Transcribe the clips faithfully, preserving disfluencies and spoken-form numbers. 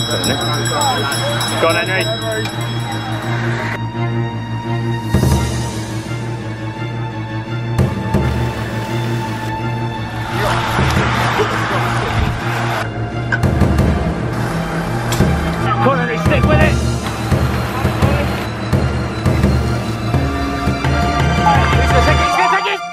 Go on, Henry. Come on, Henry, stick with it! He's gonna take it, he's gonna take it!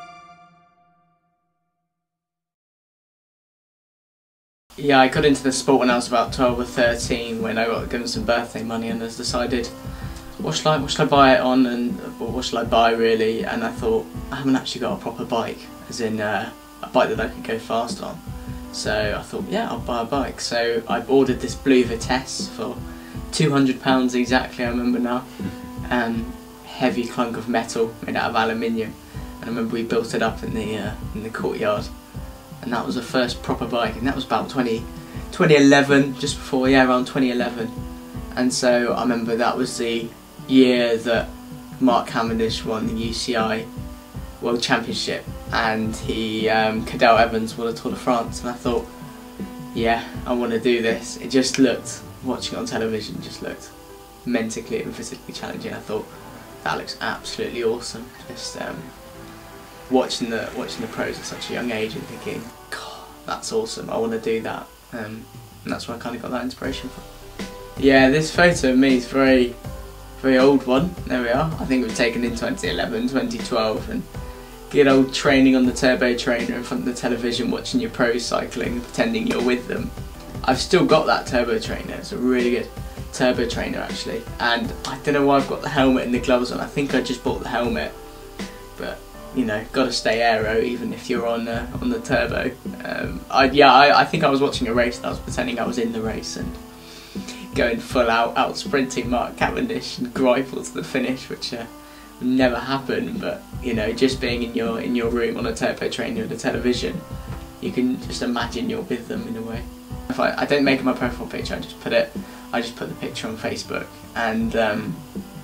Yeah, I got into the sport when I was about twelve or thirteen when I got given some birthday money and has decided what should I, what should I buy it on and or what should I buy really, and I thought I haven't actually got a proper bike, as in uh, a bike that I could go fast on. So I thought, yeah, I'll buy a bike. So I ordered this blue Vitesse for two hundred pounds exactly, I remember now. Um, heavy clunk of metal made out of aluminium. And I remember we built it up in the, uh, in the courtyard. And that was the first proper bike, and that was about twenty eleven, just before, yeah, around twenty eleven. And so I remember that was the year that Mark Cavendish won the U C I World Championship, and he, um, Cadel Evans won the Tour de France, and I thought, yeah, I want to do this. It just looked, watching it on television, just looked mentally and physically challenging. I thought, that looks absolutely awesome. Just um, watching the watching the pros at such a young age and thinking, God, that's awesome, I want to do that. Um, and that's where I kind of got that inspiration from. Yeah, this photo of me is very, very old one. There we are. I think it was taken in twenty eleven, twenty twelve, and good old training on the turbo trainer in front of the television, watching your pros cycling, pretending you're with them. I've still got that turbo trainer. It's a really good turbo trainer actually, and I don't know why I've got the helmet and the gloves on. I think I just bought the helmet, but you know, got to stay aero even if you're on uh, on the turbo. Um, I, yeah, I, I think I was watching a race and I was pretending I was in the race and going full out, out sprinting Mark Cavendish and Greipel to the finish, which uh, would never happen. But you know, just being in your in your room on a turbo trainer with a television, you can just imagine you're with them in a way. If I, I don't make it my profile picture, I just put it. I just put the picture on Facebook, and um,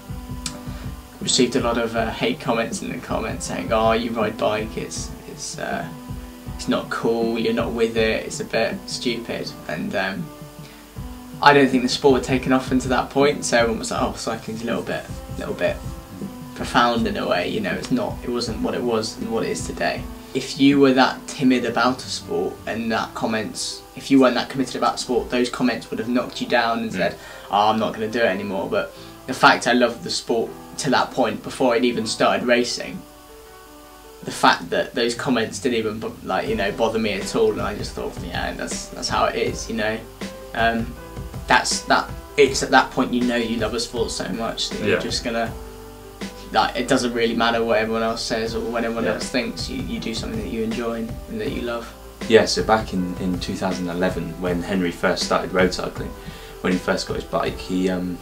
received a lot of uh, hate comments in the comments saying, "Oh, you ride bike, it's it's uh, it's not cool. You're not with it. It's a bit stupid." And um, I don't think the sport had taken off until that point. So everyone was like, "Oh, cycling's a little bit, little bit profound in a way." You know, it's not. It wasn't what it was and what it is today. If you were that timid about a sport and that comments, if you weren't that committed about sport, those comments would have knocked you down and said, "Oh, I'm not going to do it anymore." But the fact I loved the sport to that point, before I'd even started racing, the fact that those comments didn't even like you know bother me at all, and I just thought, yeah, that's that's how it is, you know. Um, that's that. It's at that point you know you love a sport so much that you're yeah. just gonna. Like, it doesn't really matter what everyone else says or what everyone yeah. else thinks. You, you do something that you enjoy and that you love. Yeah, so back in, in two thousand eleven, when Henry first started road cycling, when he first got his bike, he um,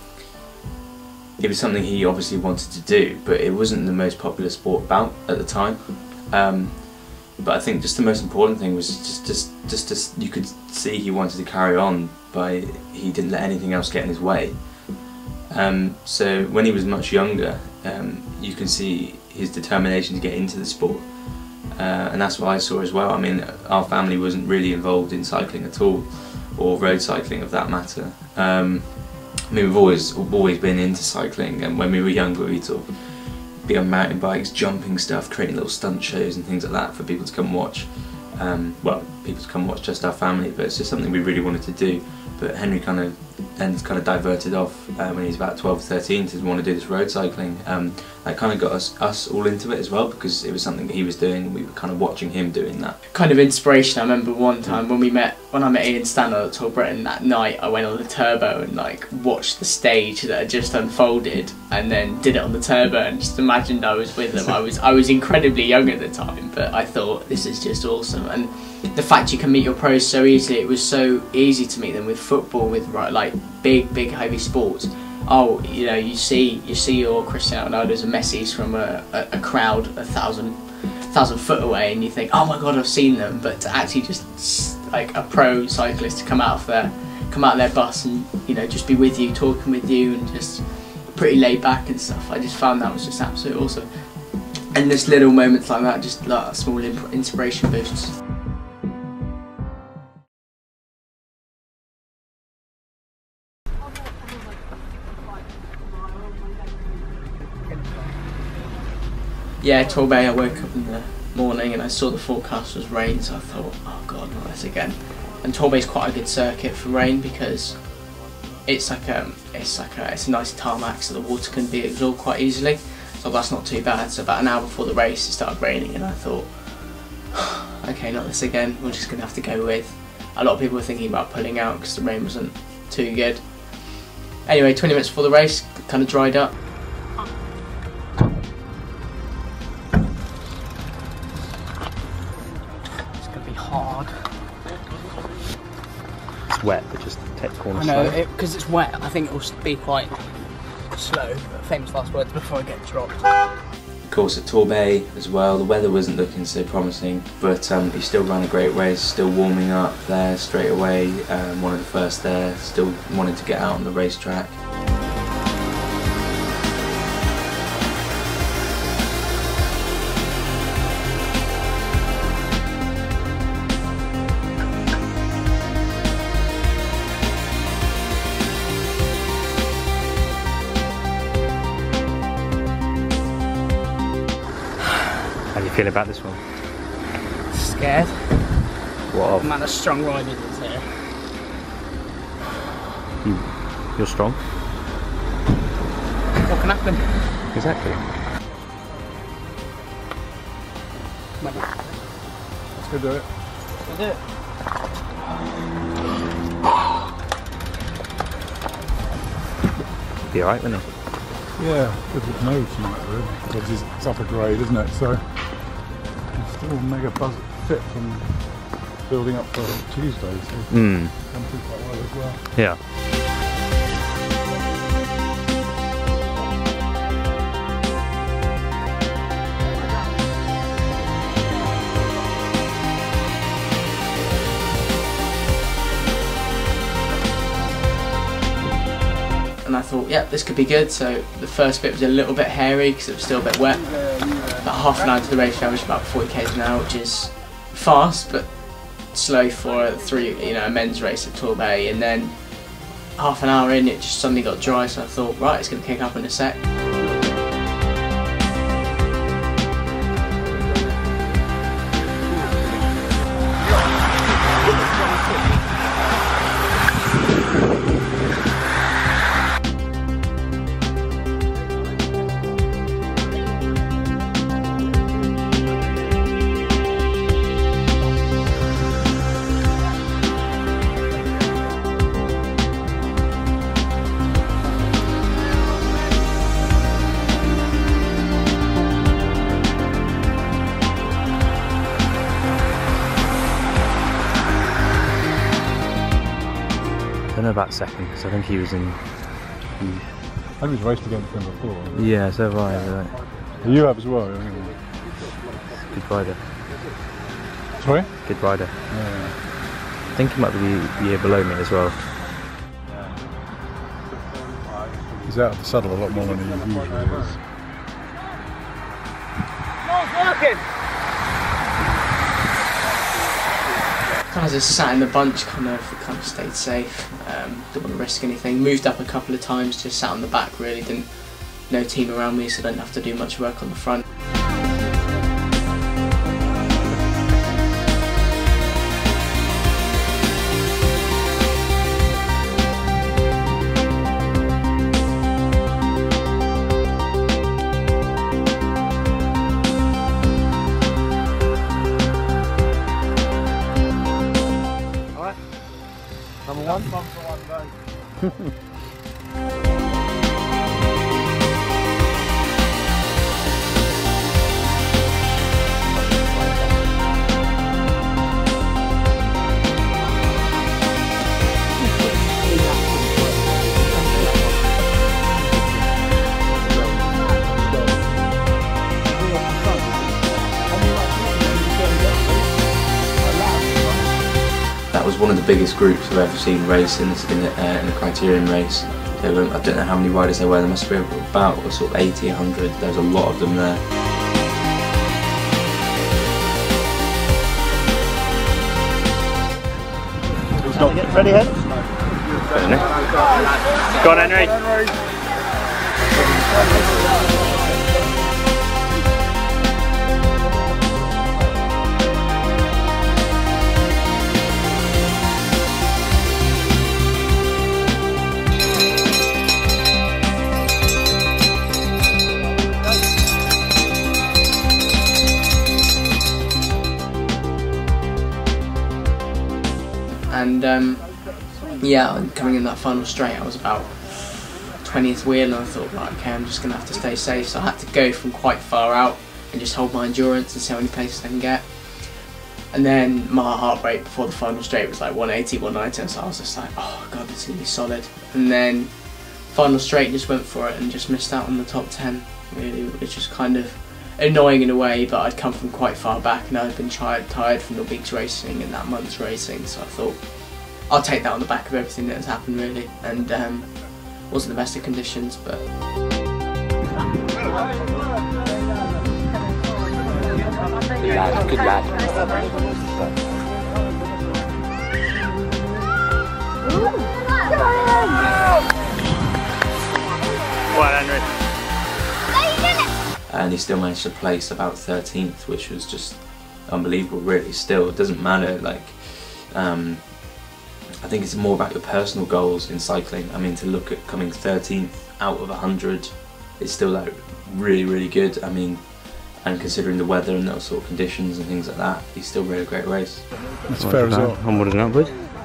it was something he obviously wanted to do, but it wasn't the most popular sport about at the time. Um, but I think just the most important thing was just, just, just, just you could see he wanted to carry on, by he didn't let anything else get in his way. Um, so when he was much younger, um, you can see his determination to get into the sport, uh, and that's what I saw as well. I mean, our family wasn't really involved in cycling at all, or road cycling of that matter. Um, I mean, we've always always been into cycling, and when we were younger, we'd sort of be on mountain bikes, jumping stuff, creating little stunt shows and things like that for people to come watch. Um, well, people to come watch, just our family, but it's just something we really wanted to do. But Henry kind of then kind of diverted off uh, when he was about twelve, thirteen to want to do this road cycling. Um, that kind of got us us all into it as well, because it was something that he was doing and we were kind of watching him doing that. Kind of inspiration. I remember one time when we met, when I met Ian Stanley at Tour Britain, that night I went on the turbo and like watched the stage that had just unfolded, and then did it on the turbo and just imagined I was with them. I was I was incredibly young at the time, but I thought, this is just awesome. And the fact you can meet your pros so easily, it was so easy to meet them with football, with like big, big, heavy sports. Oh, you know, you see, you see your Cristiano Ronaldo's and Messi's from a, a, a crowd a thousand, thousand foot away, and you think, oh my God, I've seen them. But to actually just like a pro cyclist to come out of their, come out of their bus and you know just be with you, talking with you, and just pretty laid back and stuff. I just found that was just absolutely awesome. And just little moments like that, just like small inspiration boosts. yeah, Torbay, I woke up in the morning and I saw the forecast was rain, so I thought, oh god, not this again. And Torbay's quite a good circuit for rain because it's like a, it's like a, it's a nice tarmac, so the water can be absorbed quite easily. So that's not too bad. So about an hour before the race, it started raining, and I thought, okay, not this again. We're just gonna have to go with. A lot of people were thinking about pulling out because the rain wasn't too good. Anyway, twenty minutes before the race, kind of dried up. It's gonna be hard. It's wet, but just take the corner I know, slow. because it, it's wet, I think it will be quite slow, but famous last words before I get dropped. Of course, at Torbay as well, the weather wasn't looking so promising, but um, he still ran a great race, still warming up there straight away, um, one of the first there, still wanted to get out on the racetrack. How do you feel about this one? Scared. What of? The amount of strong riders is here. You, you're strong. What can happen? Exactly. Let's go do it. We'll do it. Be alright, wouldn't it? Yeah, good with no tonight really, because it's, it's upper grade, isn't it? So I'm still mega buzz fit from building up for Tuesday, so Mm. come through quite well as well. Yeah. And I thought, yeah, this could be good. So the first bit was a little bit hairy because it was still a bit wet. About half an hour to the race, I averaged about forty k's an hour, which is fast but slow for a three, you know, a men's race at Torbay. And then half an hour in, it just suddenly got dry. So I thought, right, it's going to kick up in a sec. I don't know about second, because I think he was in... He, I think we've raced against him before. haven't we? yeah, so have I. Right. You have as well. I think. Good rider. Sorry? Good rider. Yeah. I think he might be the year below me as well. He's out of the saddle a lot more than he usually is. I just sat in the bunch, kind of, kind of stayed safe. Um, didn't want to risk anything. Moved up a couple of times, just sat on the back. Really didn't, no team around me, so I didn't have to do much work on the front. Number one? Number one, That was one of the biggest groups I've ever seen race in, in, a, uh, in a criterion race. There were, I don't know how many riders there were, there must be about sort of eighty, a hundred, there was a lot of them there. Ready, Hen? Go on, Henry. and um, yeah, coming in that final straight, I was about twentieth wheel, and I thought, right, okay, I'm just going to have to stay safe, so I had to go from quite far out and just hold my endurance and see how many places I can get. And then my heart rate before the final straight was like one eighty, one ninety, so I was just like, oh god, this is going to be solid. And then final straight, just went for it and just missed out on the top ten, really, which was kind of annoying in a way, but I'd come from quite far back and I'd been tired, tired from the week's racing and that month's racing, so I thought I'll take that on the back of everything that has happened, really. And um, wasn't the best of conditions, but Good lad, good lad. Well, Henry. And he still managed to place about thirteenth, which was just unbelievable, really. Still, it doesn't matter, like, um, I think it's more about your personal goals in cycling. I mean, to look at coming thirteenth out of one hundred is still like really, really good. I mean, and considering the weather and those sort of conditions and things like that, he's still really a great race. That's fair as well. Onward and upward.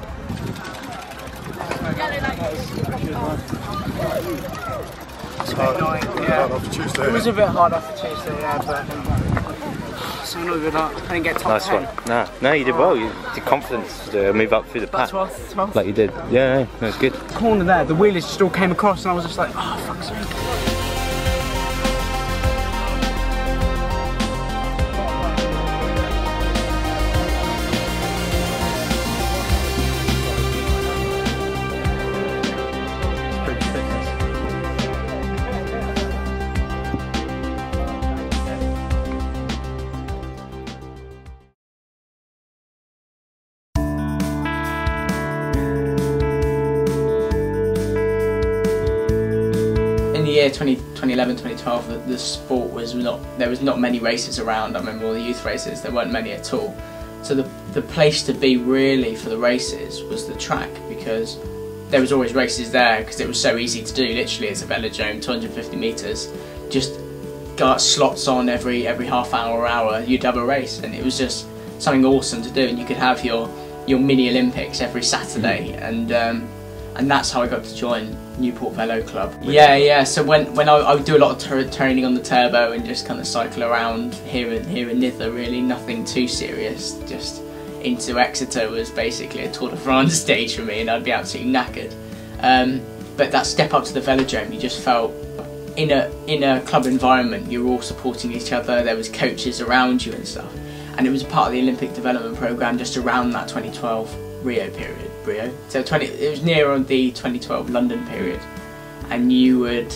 Hard off Tuesday. It was a bit hard off Tuesday, yeah, but so not good. I didn't get top Nice ten. one. No, no, you did well. You did confidence to move up through the About pack. twelfth, twelfth. Like you did. Yeah, yeah, that was good. Corner there, the wheelies just all came across, and I was just like, oh fuck's sake. year twenty eleven, twenty twelve, the, the sport was not, there was not many races around. I remember all the youth races, there weren't many at all. So the, the place to be really for the races was the track, because there was always races there because it was so easy to do. Literally, it's a velodrome, two hundred fifty metres, just got slots on every every half hour or hour, you'd have a race, and it was just something awesome to do. And you could have your your mini Olympics every Saturday, and um, and that's how I got to join Newport Velo Club. Yeah, yeah. So when when I, I would do a lot of training on the turbo and just kind of cycle around here and here in Nither, really nothing too serious. Just into Exeter was basically a Tour de France stage for me, and I'd be absolutely knackered. Um, but that step up to the velodrome, you just felt in a in a club environment. You were all supporting each other. There was coaches around you and stuff, and it was part of the Olympic development program just around that twenty twelve Rio period. Rio. So twenty, it was near on the twenty twelve London period, and you would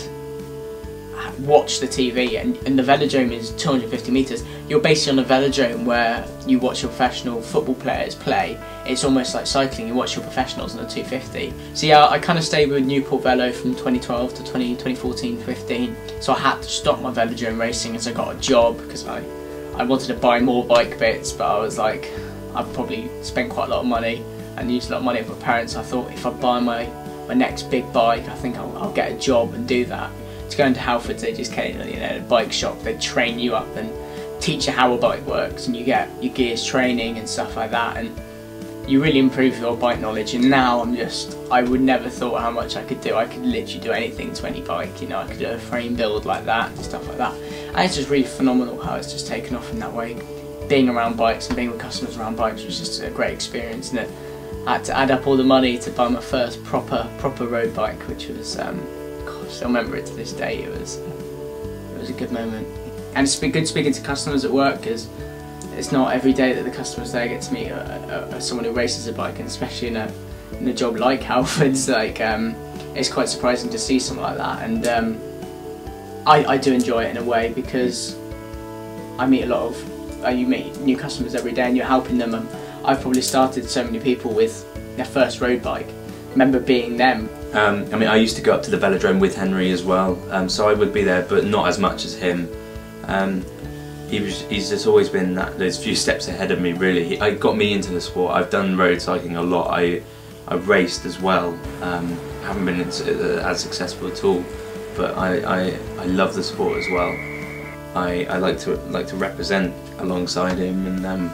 watch the T V, and, and the velodrome is two hundred fifty metres. You're basically on a velodrome where you watch your professional football players play. It's almost like cycling, you watch your professionals on a two fifty. So yeah, I kind of stayed with Newport Velo from twenty twelve to twenty fourteen fifteen. So I had to stop my velodrome racing as I got a job, because I, I wanted to buy more bike bits, but I was like, I've probably spent quite a lot of money and used a lot of money of my parents. I thought if I buy my, my next big bike, I think I'll, I'll get a job and do that. To go into Halfords, they just came, you know, a bike shop, they train you up and teach you how a bike works, and you get your gears training and stuff like that, and you really improve your bike knowledge. And now I'm just, I would never thought how much I could do. I could literally do anything to any bike, you know, I could do a frame build like that and stuff like that. And it's just really phenomenal how it's just taken off in that way. Being around bikes and being with customers around bikes was just a great experience, and it, I had to add up all the money to buy my first proper proper road bike, which was, um, God, I still remember it to this day. It was it was a good moment, and it's been good speaking to customers at work, because it's not every day that the customers there get to meet a, a, a, someone who races a bike, and especially in a in a job like Halfords, like um, it's quite surprising to see something like that. And um, I, I do enjoy it in a way, because I meet a lot of uh, you meet new customers every day, and you're helping them. And I've probably started so many people with their first road bike. I remember being them. Um, I mean, I used to go up to the velodrome with Henry as well, um, so I would be there, but not as much as him. Um, he was, he's just always been that, those few steps ahead of me, really. He I got me into the sport. I've done road cycling a lot. I, I've raced as well. Um, haven't been as, as successful at all, but I, I, I love the sport as well. I, I like to like to represent alongside him, and um,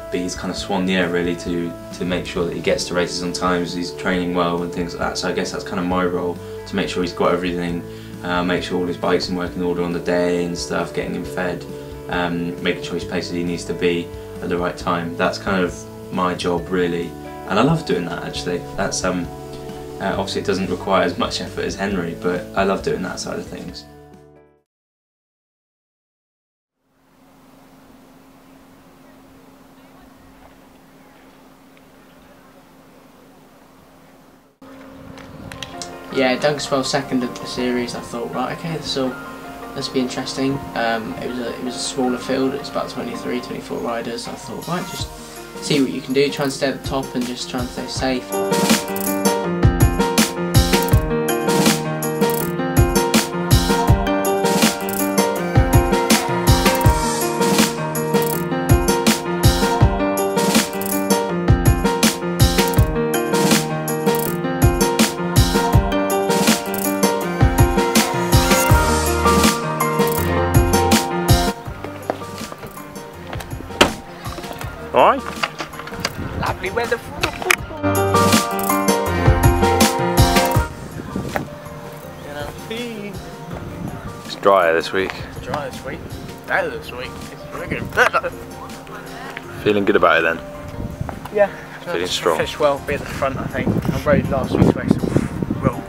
be his kind of swan year really, to to make sure that he gets to races on times, he's training well and things like that. So I guess that's kind of my role, to make sure he's got everything, uh, make sure all his bike's in working order on the day and stuff, getting him fed, um, making sure he's places he needs to be at the right time. That's kind of my job really, and I love doing that actually. That's um, uh, obviously it doesn't require as much effort as Henry, but I love doing that side of things. Yeah, Dunkerswell seconded the series. I thought, right, okay, this will this will be interesting. Um, it was a it was a smaller field. It's about twenty-three, twenty-four riders. I thought, right, just see what you can do. Try and stay at the top and just try and stay safe. Alright? Lovely weather for football. It's drier this week. Dry this week. Better this week. It's really better. Feeling good about it then? Yeah. Feeling strong. Fish well, be at the front, I think. I rode last week's race. Well.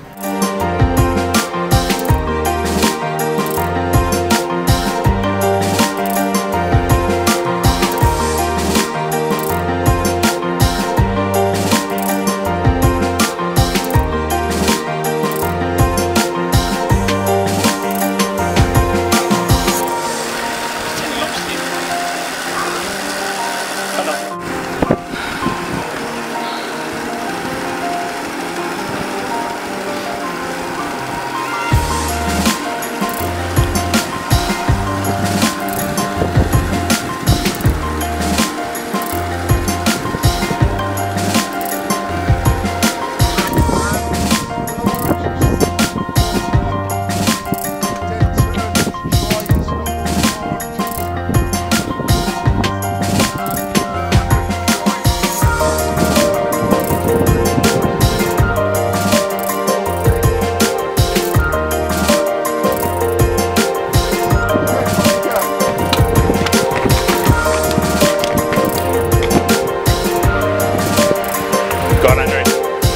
Go on, Henry.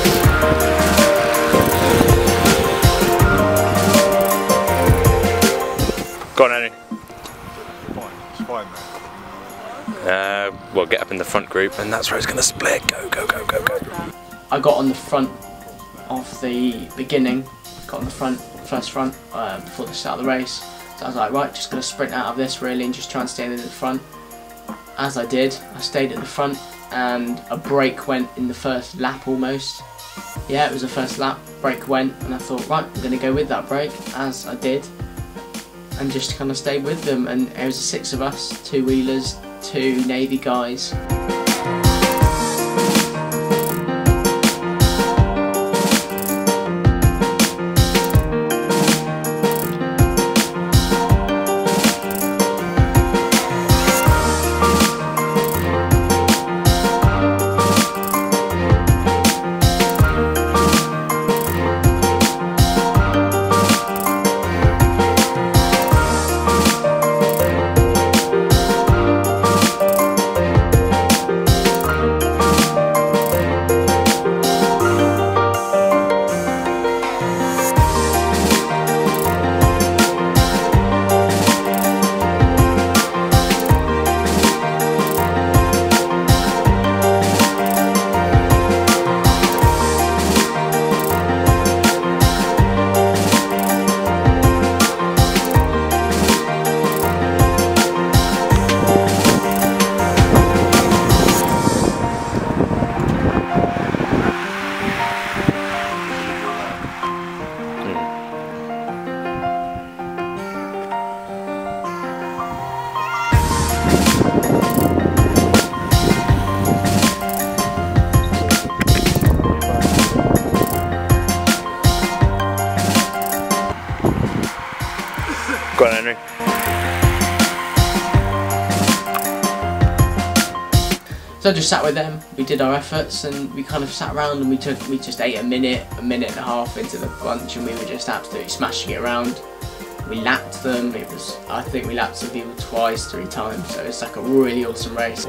Go on, Henry. It's fine, man. Uh, well, get up in the front group, and that's where it's going to split. Go, go, go, go, go. I got on the front of the beginning, got on the front, first front, uh, before the start of the race. So I was like, right, just going to sprint out of this really and just try and stay in the front. As I did, I stayed at the front and a break went in the first lap almost. Yeah, it was the first lap, break went, and I thought, right, I'm going to go with that break, as I did, and just kind of stayed with them. And it was six of us, two wheelers, two Navy guys. Go on, Henry. So I just sat with them, we did our efforts, and we kind of sat around and we took we just ate a minute, a minute and a half into the bunch, and we were just absolutely smashing it around. We lapped them. It was, I think we lapped some people twice, three times, so it's like a really awesome race.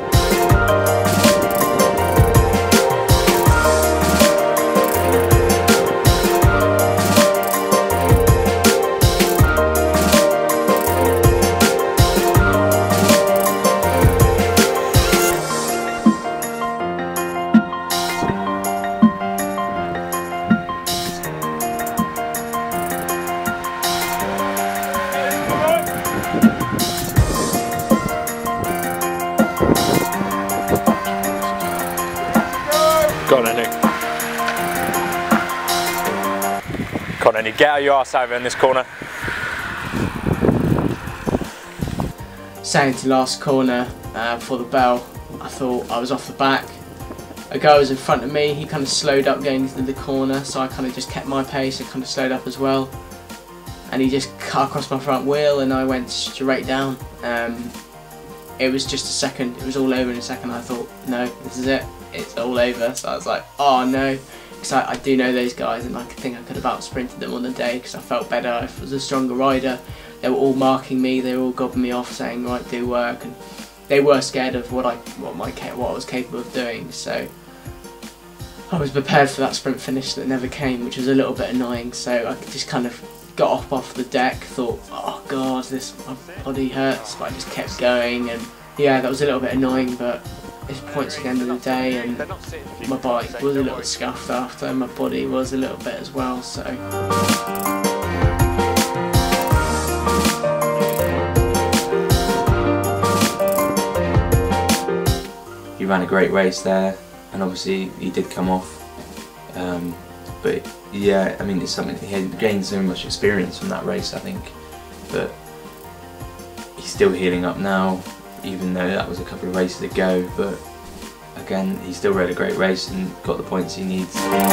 Go on, Henry. Come on, Henry. Get out your arse over in this corner. Saying to last corner uh, before the bell, I thought I was off the back. A guy was in front of me, he kind of slowed up going into the corner, so I kind of just kept my pace and kind of slowed up as well. And he just cut across my front wheel and I went straight down. Um, it was just a second, it was all over in a second. I thought, no, this is it. It's all over. So I was like, oh no, because I, I do know those guys, and I think I could have out sprinted them on the day because I felt better. I was a stronger rider. They were all marking me. They were all gobbing me off, saying, right, do work, and they were scared of what I what my what I was capable of doing. So I was prepared for that sprint finish that never came, which was a little bit annoying. So I just kind of got off off the deck, thought, oh god, this my body hurts, but I just kept going, and yeah, that was a little bit annoying, but it's points at the end of the day, and my bike was a little scuffed after, and my body was a little bit as well, so. He ran a great race there, and obviously he did come off, um, but yeah, I mean, it's something, he had gained so much experience from that race, I think, but he's still healing up now, even though that was a couple of races ago, but again, he still rode a great race and got the points he needs.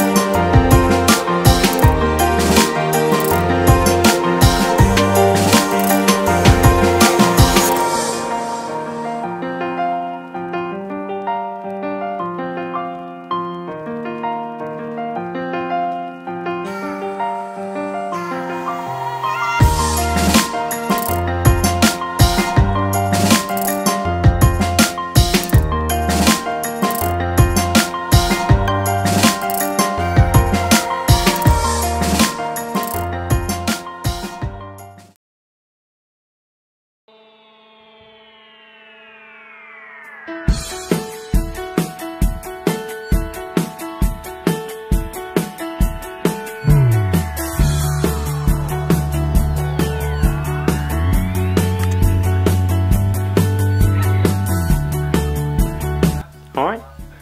Alright.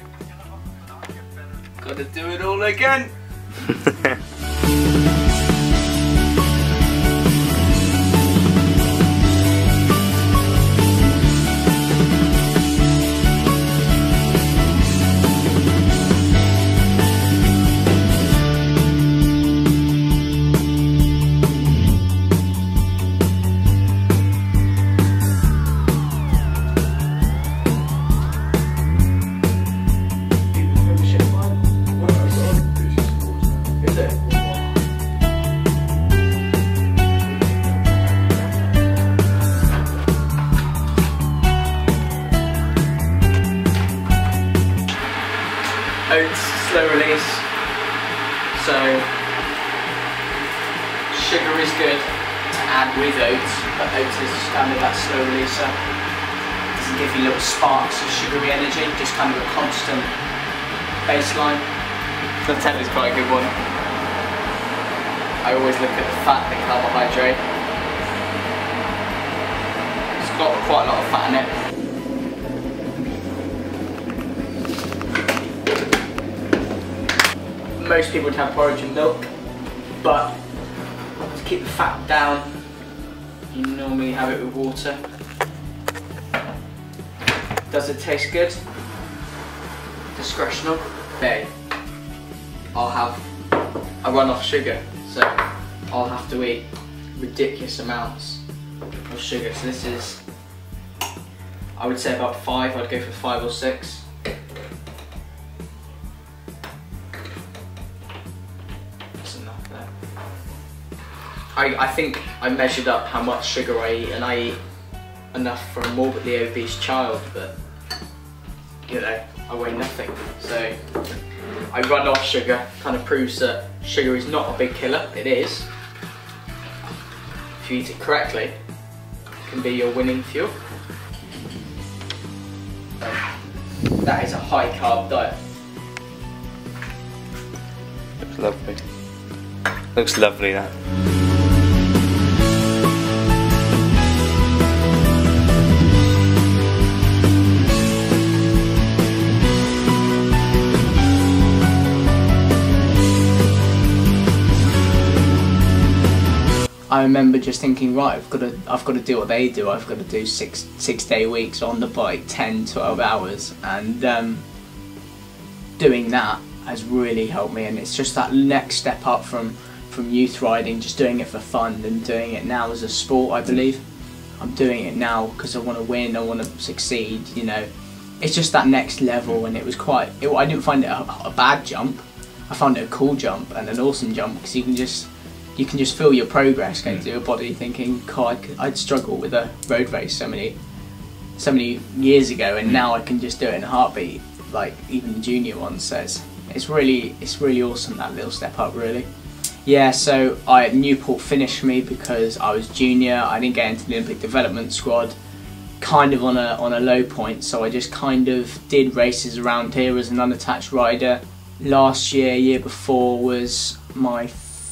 Gotta do it all again. Oats, slow release, so sugar is good to add with oats, but oats is kind of that slow releaser. Doesn't give you little sparks of sugary energy, just kind of a constant baseline. The ten is quite a good one. I always look at the fat, the carbohydrate. It's got quite a lot of fat in it. Most people would have porridge and milk, but to keep the fat down, you normally have it with water. Does it taste good? Discretional. Okay. I'll have, I run off sugar, so I'll have to eat ridiculous amounts of sugar. So this is, I would say about five, I'd go for five or six. That's enough there. I, I think I measured up how much sugar I eat, and I eat enough for a morbidly obese child, but you know, I weigh nothing. So I run off sugar, kind of proves that sugar is not a big killer. It is. If you eat it correctly, it can be your winning fuel. So that is a high carb diet. Looks lovely. Looks lovely, that. I remember just thinking, right, I've got to, I've got to do what they do. I've got to do six, six day weeks on the bike, ten, twelve hours, and um, doing that has really helped me. And it's just that next step up from from youth riding, just doing it for fun, and doing it now as a sport. I believe I'm doing it now because I want to win, I want to succeed. You know, it's just that next level, and it was quite. It, I didn't find it a, a bad jump. I found it a cool jump and an awesome jump because you can just. You can just feel your progress going through your body, thinking, God, I'd struggle with a road race so many, so many years ago, and now I can just do it in a heartbeat, like even the junior ones. So it's, it's really, it's really awesome, that little step up, really. Yeah, so I Newport finished me because I was junior. I didn't get into the Olympic development squad, kind of on a on a low point. So I just kind of did races around here as an unattached rider. Last year, year before was my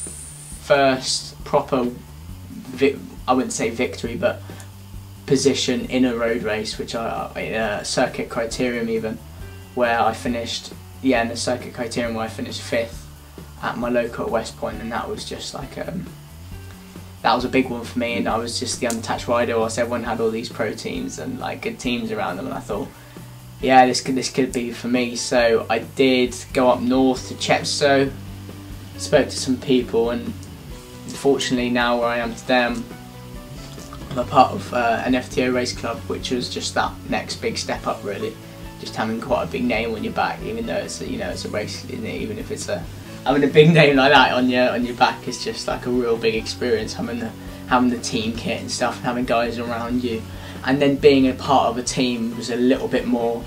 first proper, vi I wouldn't say victory, but position in a road race, which I, in a circuit criterium even, where I finished, yeah, in the circuit criterium where I finished fifth at my local at West Point, and that was just like, um, that was a big one for me, and I was just the unattached rider whilst everyone had all these pro teams and like good teams around them, and I thought, yeah, this could, this could be for me. So I did go up north to Chepstow, spoke to some people, and unfortunately now where I am today, I'm, I'm a part of uh, an F T O race club, which was just that next big step up, really. Just having quite a big name on your back, even though it's a, you know, it's a race, isn't it? Even if it's a having a big name like that on your on your back is just like a real big experience. Having the having the team kit and stuff, and having guys around you, and then being a part of a team was a little bit more,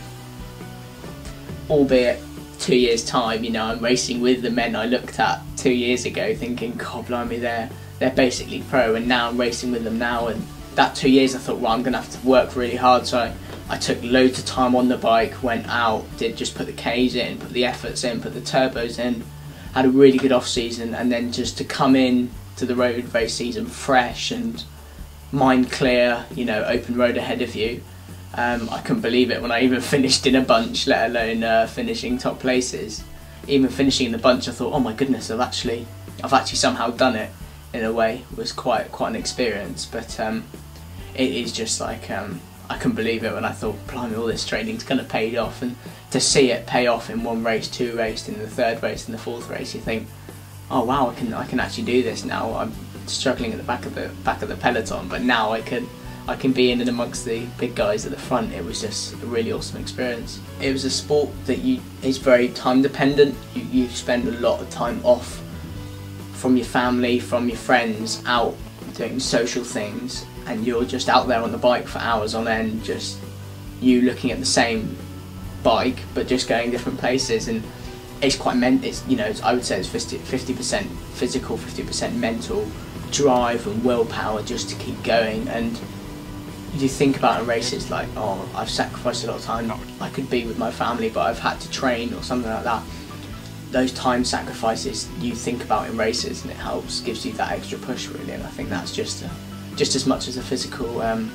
albeit two years time, you know, I'm racing with the men I looked at two years ago thinking, God blimey, they're, they're basically pro, and now I'm racing with them now, and that two years I thought, well, I'm going to have to work really hard, so I, I took loads of time on the bike, went out, did just put the Ks in, put the efforts in, put the turbos in, had a really good off season, and then just to come in to the road race season fresh and mind clear, you know, open road ahead of you. Um, I couldn't believe it when I even finished in a bunch, let alone uh, finishing top places. Even finishing in the bunch, I thought, oh my goodness, I've actually, I've actually somehow done it. In a way, it was quite quite an experience. But um, it is just like um, I couldn't believe it when I thought, blimey, all this training's going to pay off, and to see it pay off in one race, two races, in the third race, in the fourth race, you think, oh wow, I can I can actually do this now. I'm struggling at the back of the back of the peloton, but now I can. I can be in and amongst the big guys at the front. It was just a really awesome experience. It was a sport that you is very time dependent. You, you spend a lot of time off from your family, from your friends, out doing social things, and you're just out there on the bike for hours on end, just you looking at the same bike but just going different places. And it's quite meant. It's, you know, it's, I would say it's fifty percent physical, fifty percent mental drive and willpower just to keep going. And you think about in races like, oh, I've sacrificed a lot of time, I could be with my family, but I've had to train or something like that. Those time sacrifices you think about in races, and it helps, gives you that extra push, really. And I think that's just a, just as much as a physical um,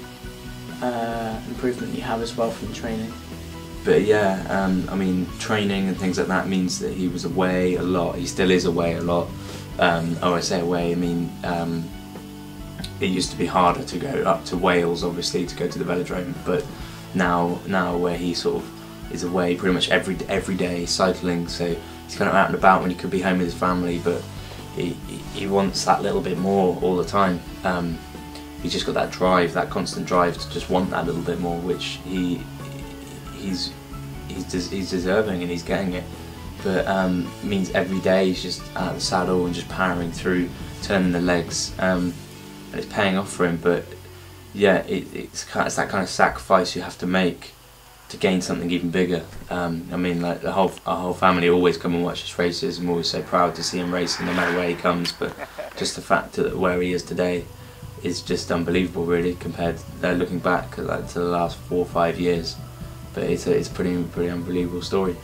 uh, improvement you have as well from training. But yeah, um, I mean, training and things like that means that he was away a lot. He still is away a lot. Um, oh, I say away, I mean, um, it used to be harder to go up to Wales, obviously, to go to the velodrome, but now now where he sort of is away pretty much every every day cycling, so he's kind of out and about when he could be home with his family, but he, he wants that little bit more all the time. Um, he's just got that drive, that constant drive to just want that little bit more, which he he's he's, des he's deserving, and he's getting it. but um, means every day he's just out of the saddle and just powering through, turning the legs, um, and it's paying off for him. But yeah, it, it's, kind of, it's that kind of sacrifice you have to make to gain something even bigger. Um, I mean, like the whole our whole family always come and watch his races, and we're always so proud to see him racing no matter where he comes. But just the fact that where he is today is just unbelievable, really, compared to uh, looking back like to the last four or five years. But it's a it's a pretty pretty unbelievable story.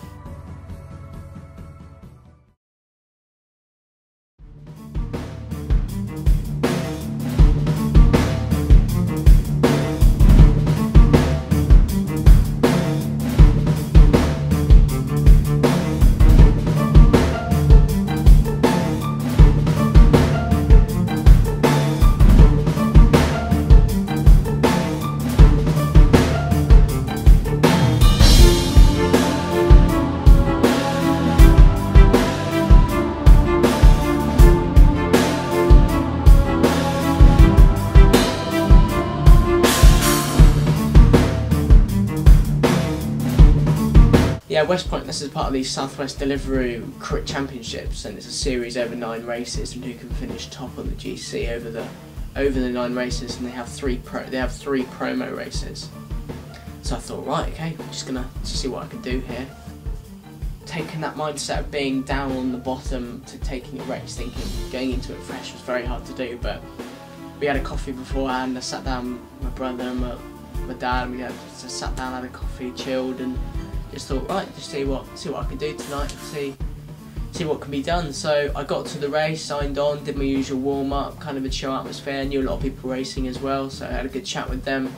Yeah, West Point, this is part of the Southwest Deliveroo Crit Championships, and it's a series over nine races, and who can finish top on the G C over the over the nine races, and they have three pro they have three promo races. So I thought, right, okay, I'm just gonna see what I can do here. Taking that mindset of being down on the bottom to taking a race, thinking going into it fresh was very hard to do, but we had a coffee beforehand. I sat down with my brother and my, my dad, and we had, just sat down, had a coffee, chilled, and just thought, right, just see what see what I can do tonight, see see what can be done. So I got to the race, signed on, did my usual warm up, kind of a chill atmosphere. Knew a lot of people racing as well, so I had a good chat with them.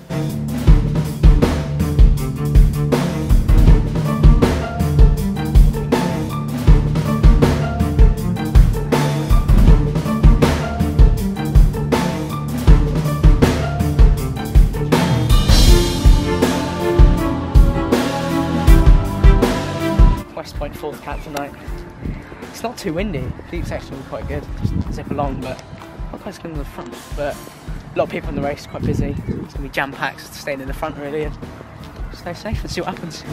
West Point fourth cap tonight. It's not too windy. Deep section will be quite good. Just zip along, but not quite good in the front. But a lot of people in the race, quite busy. It's gonna be jam packed, staying in the front really, and stay safe and see what happens.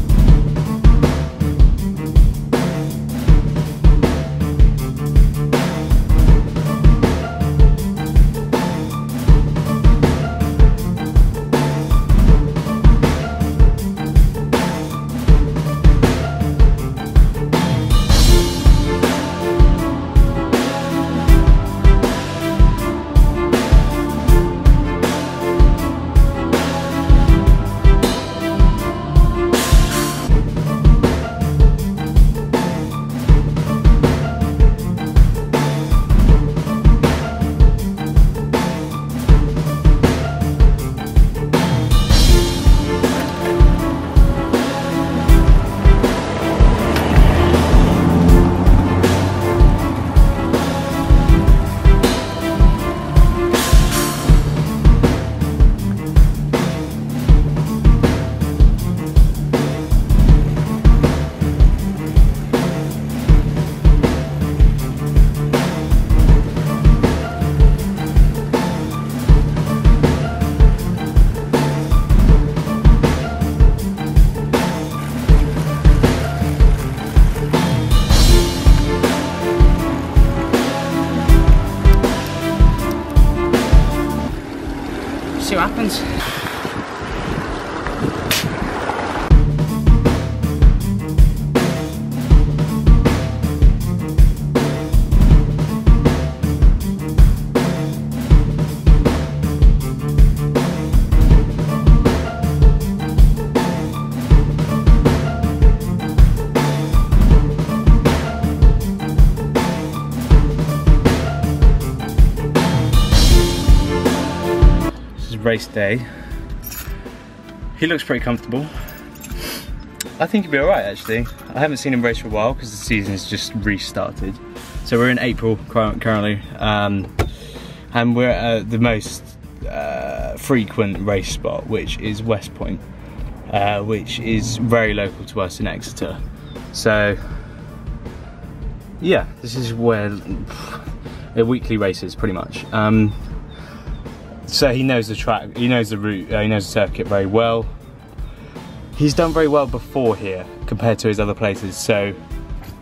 See what happens. Race day. He looks pretty comfortable. I think he'll be alright actually. I haven't seen him race for a while because the season's just restarted. So we're in April currently, um, and we're at the most uh, frequent race spot, which is West Point, uh, which is very local to us in Exeter. So yeah, this is where they're weekly races pretty much. Um, So he knows the track, he knows the route, uh, he knows the circuit very well. He's done very well before here compared to his other places, so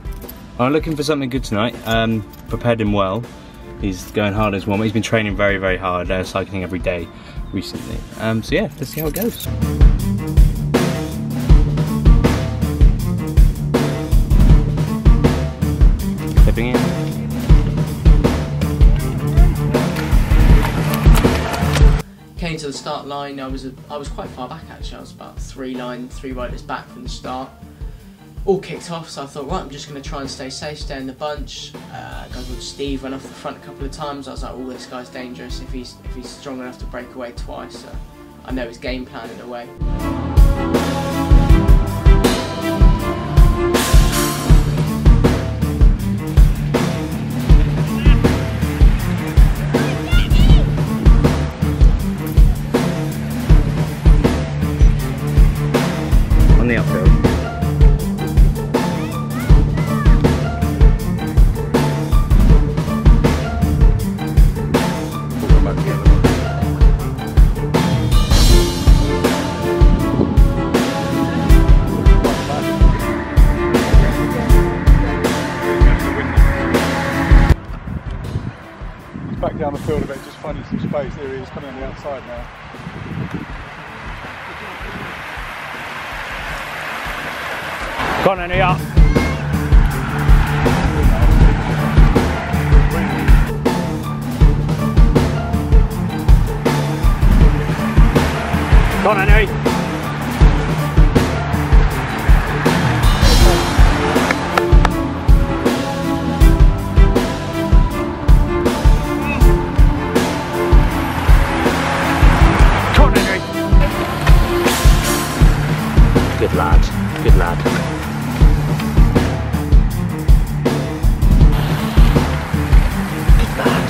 I'm looking for something good tonight. Um, prepared him well. He's going hard as well. He's been training very, very hard, uh, cycling every day recently. Um, so yeah, let's see how it goes. Stepping in. Came to the start line. I was a, I was quite far back actually. I was about three line, three riders back from the start. All kicked off, so I thought, right, I'm just going to try and stay safe, stay in the bunch. Uh, a guy called Steve went off the front a couple of times. I was like, oh, this guy's dangerous if he's if he's strong enough to break away twice. So I know his game plan in a way. On the uphill. Back down the field a bit, just finding some space. There he is, coming on the outside now. Go on, Henry, up. Go on, Henry. Good lad, good lad. Good lad.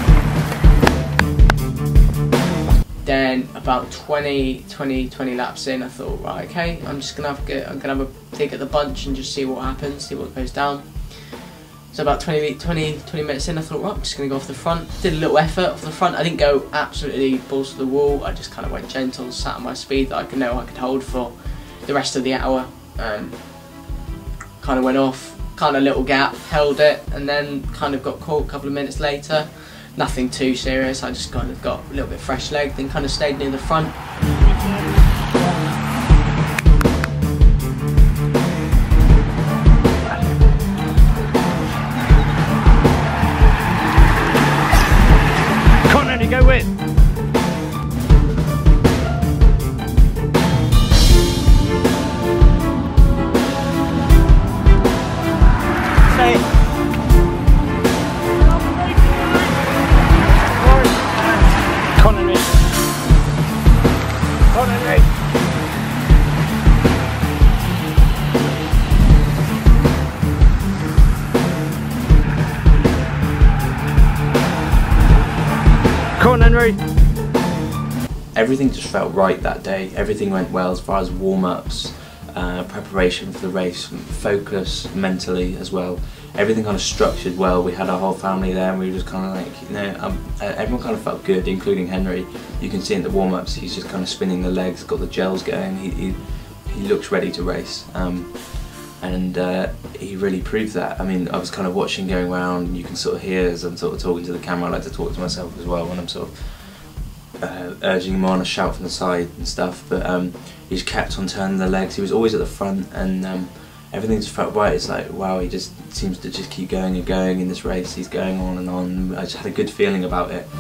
Then about twenty, twenty, twenty laps in, I thought, right, okay, I'm just gonna have a, I'm gonna have a dig at the bunch and just see what happens, see what goes down. So about twenty, twenty, twenty minutes in, I thought, right, I'm just gonna go off the front. Did a little effort off the front. I didn't go absolutely balls to the wall. I just kind of went gentle, sat at my speed that I could know I could hold for the rest of the hour. Um, kind of went off, kind of little gap, held it, and then kind of got caught a couple of minutes later. Nothing too serious, I just kind of got a little bit fresh legged and kind of stayed near the front. Come on, Henry, go with. Come on, Henry. Everything just felt right that day. Everything went well as far as warm-ups, uh, preparation for the race, focus mentally as well. Everything kind of structured well. We had our whole family there and we were just kind of like, you know, um, everyone kind of felt good, including Henry. You can see in the warm-ups, he's just kind of spinning the legs, got the gels going. He, he, he looks ready to race. Um, and uh, he really proved that. I mean, I was kind of watching going around, you can sort of hear as I'm sort of talking to the camera. I like to talk to myself as well when I'm sort of uh, urging him on, a shout from the side and stuff, but um, he just kept on turning the legs. He was always at the front, and um, everything just felt right. It's like, wow, he just seems to just keep going and going in this race. He's going on and on. I just had a good feeling about it.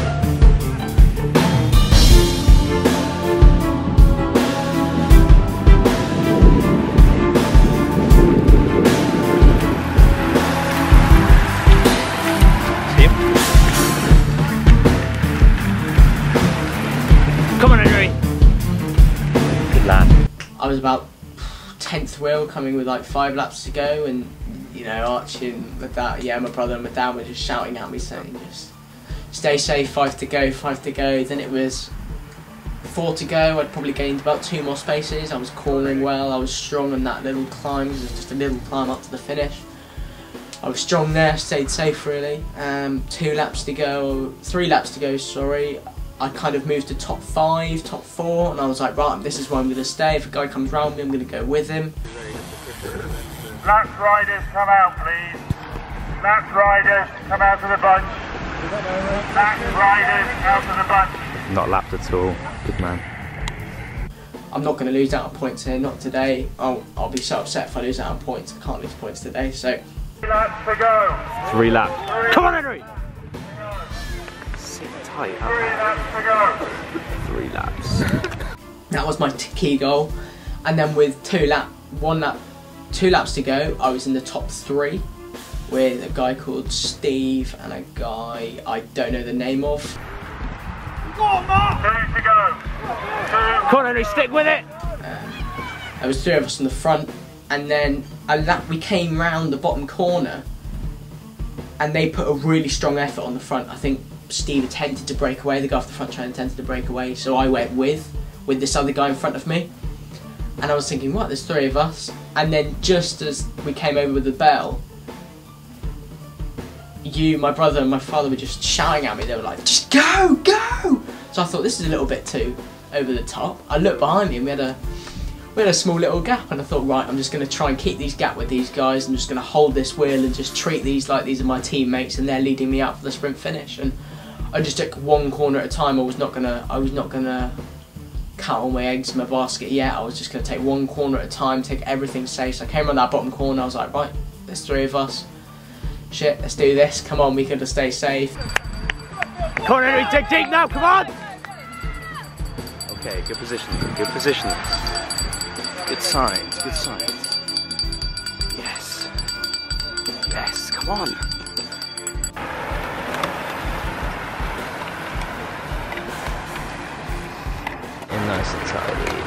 Come on, Henry. Good lad. I was about tenth wheel, coming with like five laps to go, and you know, Archie and my dad, yeah, my brother and my dad were just shouting at me saying, just stay safe, five to go, five to go. Then it was four to go. I'd probably gained about two more spaces. I was cornering well. I was strong on that little climb. It was just a little climb up to the finish. I was strong there, stayed safe really. Um, two laps to go, three laps to go, sorry. I kind of moved to top five, top four, and I was like, right, this is where I'm going to stay. If a guy comes round me, I'm going to go with him. Laps riders, come out, please. Laps riders, come out of the bunch. Laps riders, out of the bunch. Not lapped at all. Good man. I'm not going to lose out on points here, not today. I'll, I'll be so upset if I lose out on points. I can't lose points today, so... Three laps to go. Three laps. Three Come on, Henry! Sit tight. Three laps to go. Three laps. That was my t key goal. And then with two lap, one lap, two laps to go, I was in the top three with a guy called Steve and a guy I don't know the name of. Go on, Mark! Two to go. Two. Come on, Henry, stick with it! Um, there was three of us in the front, and then a lap we came round the bottom corner, and they put a really strong effort on the front. I think Steve attempted to break away. The guy off the front train attempted to break away, so I went with with this other guy in front of me. And I was thinking, what? There's three of us. And then just as we came over with the bell, you, my brother and my father were just shouting at me. They were like, just go, go! So I thought, this is a little bit too over the top. I looked behind me and we had a, we had a small little gap, and I thought, right, I'm just going to try and keep these gap with these guys. I'm just going to hold this wheel and just treat these like these are my teammates and they're leading me out for the sprint finish. And I just took one corner at a time. I was not going to, I was not going to count all my eggs in my basket yet. I was just going to take one corner at a time, take everything safe. So I came around that bottom corner. I was like, right, there's three of us. Shit, let's do this. Come on, we can just stay safe. Come on, Henry, dig deep now, come on! Okay, good positioning, good positioning. Good signs, good signs. Yes. Yes, come on. And nice and tidy.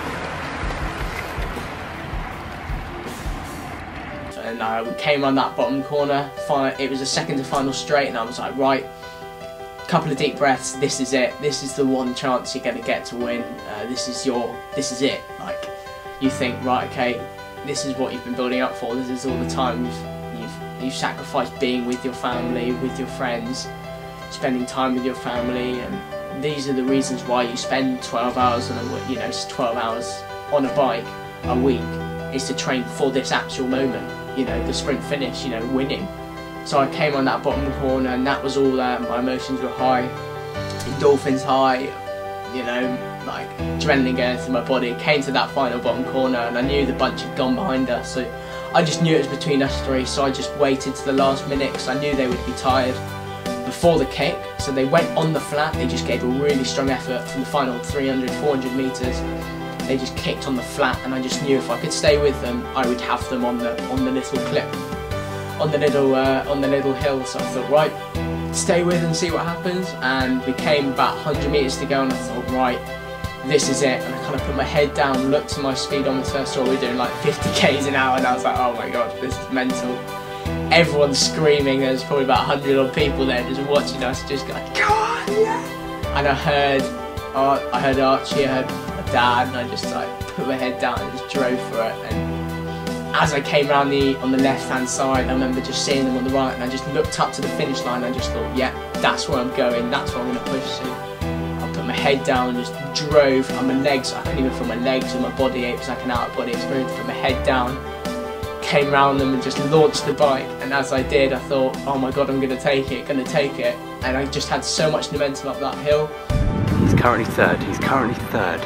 And uh, we came on that bottom corner. It was a second to final straight, and I was like, right, couple of deep breaths. This is it. This is the one chance you're going to get to win. Uh, this is your. This is it. Like, you think, right, okay, this is what you've been building up for. This is all the time you've you've you've sacrificed being with your family, with your friends, spending time with your family, and these are the reasons why you spend twelve hours on a, you know, twelve hours on a bike a week, is to train for this actual moment. You know, the sprint finish, you know, winning. So I came on that bottom corner, and that was all there. My emotions were high, endorphins high, you know, like adrenaline going through my body. Came to that final bottom corner, and I knew the bunch had gone behind us. So I just knew it was between us three, so I just waited to the last minute because I knew they would be tired before the kick. So they went on the flat, they just gave a really strong effort from the final three hundred, four hundred metres. They just kicked on the flat, and I just knew if I could stay with them, I would have them on the on the little clip, on the little uh, on the little hill. So I thought, right, stay with and see what happens. And we came about one hundred metres to go, and I thought, right, this is it. And I kind of put my head down, looked at my speedometer, saw we were doing like fifty K's an hour, and I was like, oh my god, this is mental. Everyone's screaming. There's probably about one hundred odd people there just watching us, just going, come on, yeah. And I heard, uh, I heard Archie, I heard my dad, and I just like put my head down and just drove for it. And as I came around the on the left hand side, I remember just seeing them on the right, and I just looked up to the finish line, and I just thought, yeah, that's where I'm going, that's where I'm going to push to. I put my head down and just drove, and my legs, I couldn't even feel my legs and my body ache. It was like an out of body experience. Put my head down, came round them and just launched the bike, and as I did, I thought, oh my god, I'm going to take it, going to take it. And I just had so much momentum up that hill. He's currently third, he's currently third.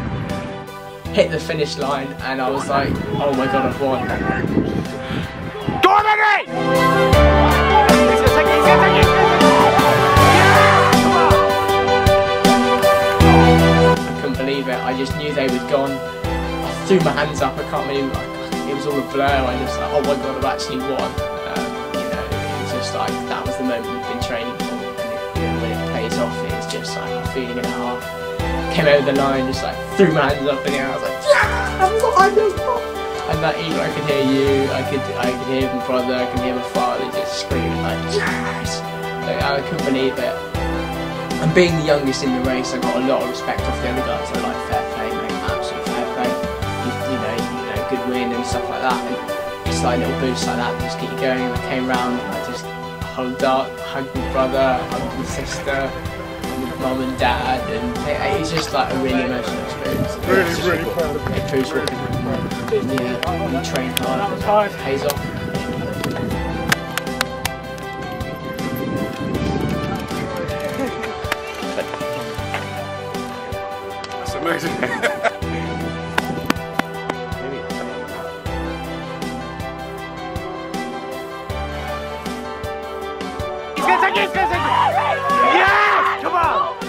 Hit the finish line, and I was like, oh my god, I've won. Go on, Henry! He's gonna take it, he's gonna take it! I couldn't believe it. I just knew they were gone. I threw my hands up. I can't believe it. It was all a blur. I just like, oh my god, I've actually won. Um, you know, it was just like, that was the moment we've been training for. And it, you know, when it pays off, it's just like a feeling and a half. Came over the line, just like threw my hands up in the air. I was like, yeah, I've won, I've won. And that evening, I could hear you. I could, I could hear my brother. I could hear my father just screaming like, yes. Like, I couldn't believe it. And being the youngest in the race, I got a lot of respect off the other guys. They're like, fair play, mate, absolute fair play. You, you know, you know, good win and stuff like that. And it's like little boosts like that that just keep you going. And I came round and I just hugged up, hugged my brother, hugged my sister, mum and dad, and it, it's just like a really emotional experience. Really, really proud of you. It proves what Yeah, you train hard, it pays off. That's amazing. He's gonna take it, he's gonna take it! Yeah! Come on!